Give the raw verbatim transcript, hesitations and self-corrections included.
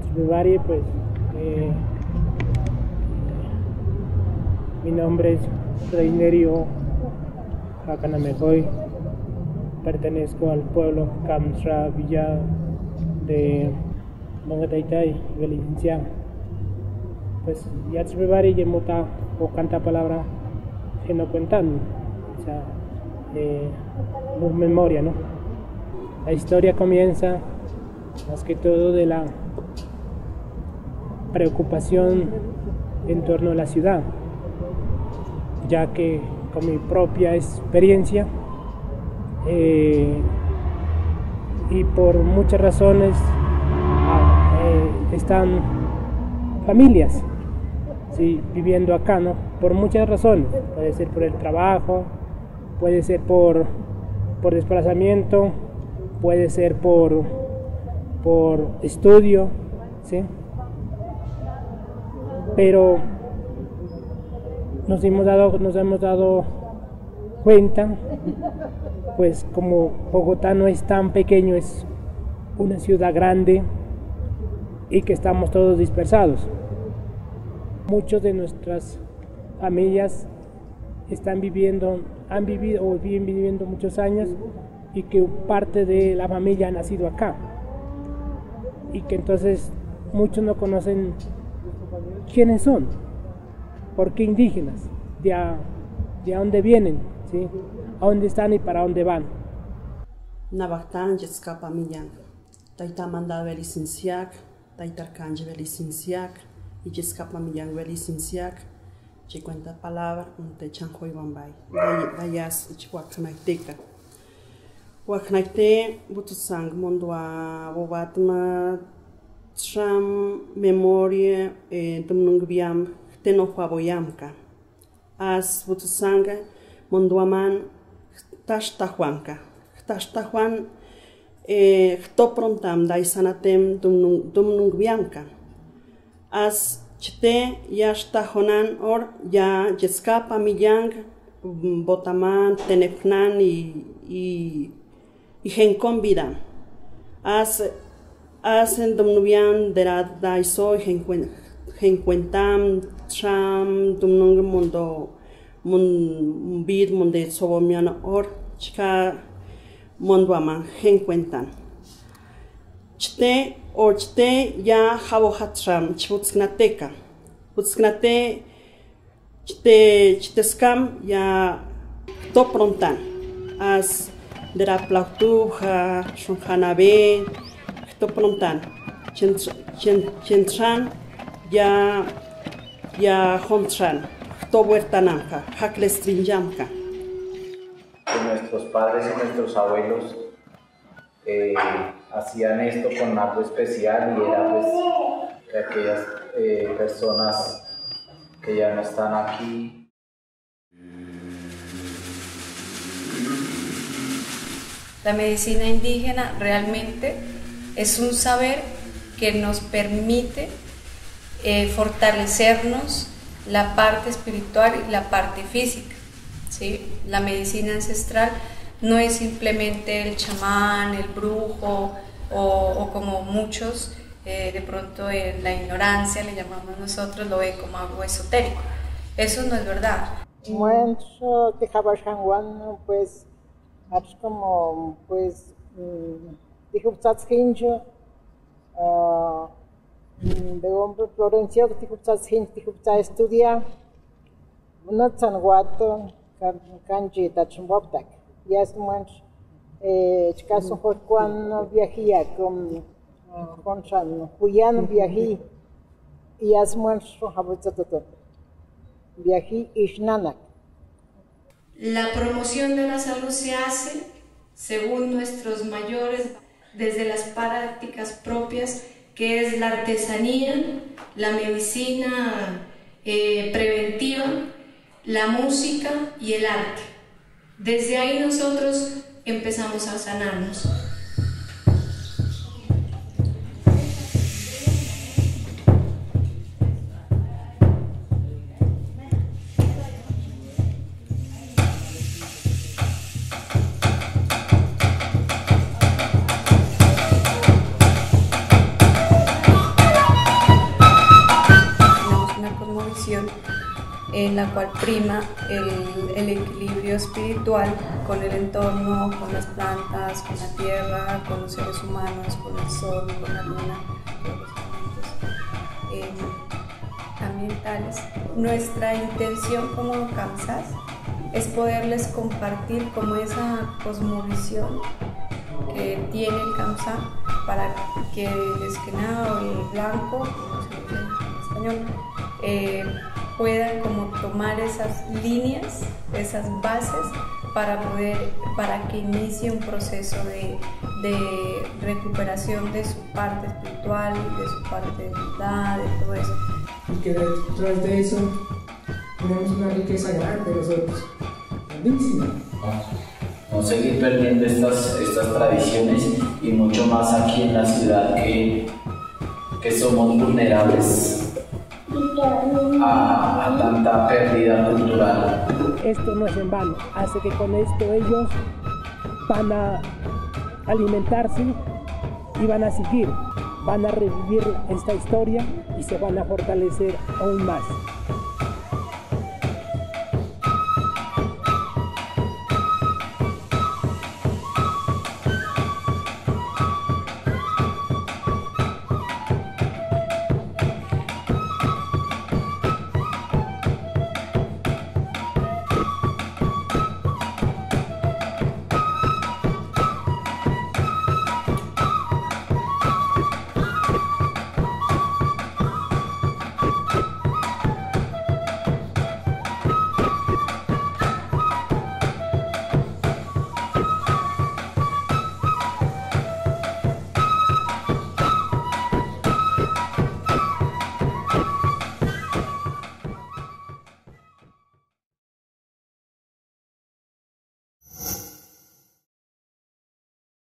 Yatzbevari, pues eh, mi nombre es Reinerio Hakanamejoy, pertenezco al pueblo Kamsra Villa de Mongataytay, Belicencián. Pues Yatzbevari Yemuta o canta palabra que no cuentan, o sea, eh, no memoria, ¿no? La historia comienza más que todo de la preocupación en torno a la ciudad, ya que con mi propia experiencia eh, y por muchas razones eh, están familias, ¿sí?, viviendo acá, ¿no? Por muchas razones, puede ser por el trabajo, puede ser por, por desplazamiento, puede ser por, por estudio, ¿sí? Pero nos hemos dado, nos hemos dado cuenta, pues como Bogotá no es tan pequeño, es una ciudad grande y que estamos todos dispersados. Muchos de nuestras familias están viviendo, han vivido o viven viviendo muchos años y que parte de la familia ha nacido acá y que entonces muchos no conocen quiénes son, por qué indígenas, de a, de a dónde vienen, ¿sí?, a dónde están y para dónde van. Nabactan Yetscapa Millán, Taita Manda Velicinciac, Taitar Canje Velicinciac, y Yetscapa Millán Velicinciac, que cuenta palabra, un techanjo y bambay, Dayas y Chihuacanaiteca. Huacanaite, Butusang, Mondua, Bobatma, Tram, Memoria, Tumnungbiam, Tenohuaboyamka. As Butusanga, Monduaman, Tashtahuanka. Tashtahuan, Toprontam, Daisanatem, Tumnungbianka. As Chite, Yashtahonan, or Ya, Yetscapa, Millang, Botaman, Tenefnan y, y, y Gencon Vida. As Hacen Domnubian de la Daiso, Gencuentam, Tram, Dumnung Mundo, Munbid, Munde Sobomian, or Chica Monduama, Gencuentan. Chite, or Chite, Ya Habohatram, Chibutsnateca. Butsnate, Chite, Chitescam, Ya Toprontan. As de la Plautuja, Shunhanabe, Toprontan, Chentran, ya ya Hontran, Tobuertanamka, Haklestrinjamka. Nuestros padres y nuestros abuelos eh, hacían esto con algo especial y era pues de aquellas eh, personas que ya no están aquí. La medicina indígena realmente es un saber que nos permite eh, fortalecernos la parte espiritual y la parte física, ¿sí? La medicina ancestral no es simplemente el chamán, el brujo o, o como muchos eh, de pronto en la ignorancia le llamamos nosotros, lo ve como algo esotérico. Eso no es verdad. Pues es como pues dijo Hincho de hombre Florencio que dijo Hincho dijo estudia no tan guato canji tachmboptak ya es mucho eh caso por cuando viajía con con Chan Julián viajé y es mucho habitato viajé Ishnanak. La promoción de la salud se hace, según nuestros mayores, desde las prácticas propias, que es la artesanía, la medicina eh, preventiva, la música y el arte. Desde ahí nosotros empezamos a sanarnos. en la cual prima el, el equilibrio espiritual con el entorno, con las plantas, con la tierra, con los seres humanos, con el sol, con la luna, con los elementos eh, ambientales. Nuestra intención como Kamsas es poderles compartir como esa cosmovisión que tiene el Kamsa para que el esquenado, el blanco, en español, eh, puedan como tomar esas líneas, esas bases para poder, para que inicie un proceso de, de recuperación de su parte espiritual, de su parte de bondad, de todo eso. Y que detrás de eso tenemos una riqueza grande nosotros, grandísima. No seguir perdiendo estas, estas tradiciones y mucho más aquí en la ciudad que, que somos vulnerables a, a tanta pérdida cultural. Esto no es en vano, hace que con esto ellos van a alimentarse y van a seguir, van a revivir esta historia y se van a fortalecer aún más.